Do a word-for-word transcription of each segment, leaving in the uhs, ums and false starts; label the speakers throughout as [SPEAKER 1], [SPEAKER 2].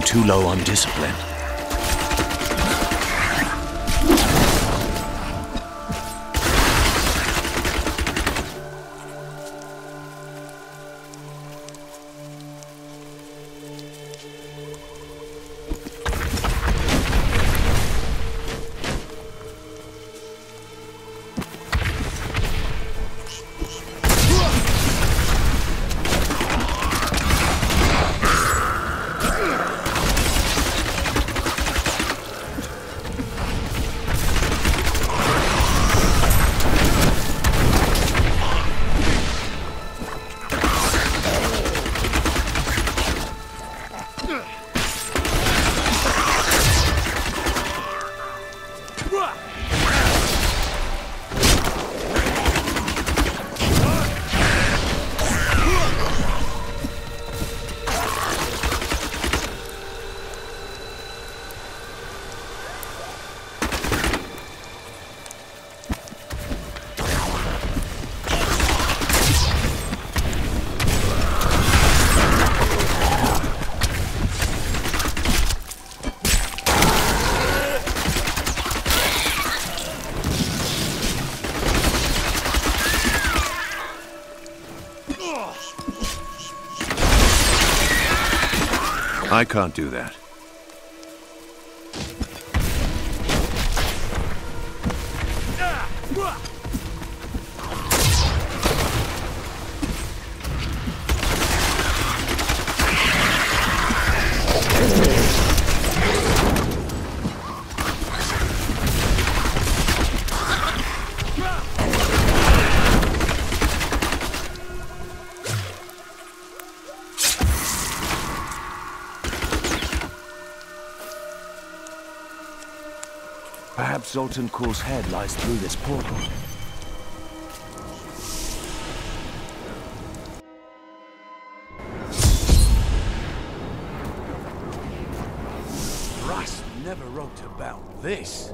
[SPEAKER 1] too low on discipline. I can't do that. Perhaps Zoltan Kor's head lies through this portal.
[SPEAKER 2] Rust never wrote about this.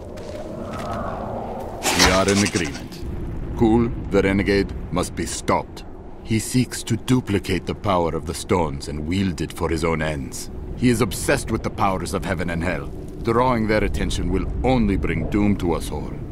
[SPEAKER 3] We are in agreement. Kul, the renegade, must be stopped. He seeks to duplicate the power of the stones and wield it for his own ends. He is obsessed with the powers of heaven and hell. Drawing their attention will only bring doom to us all.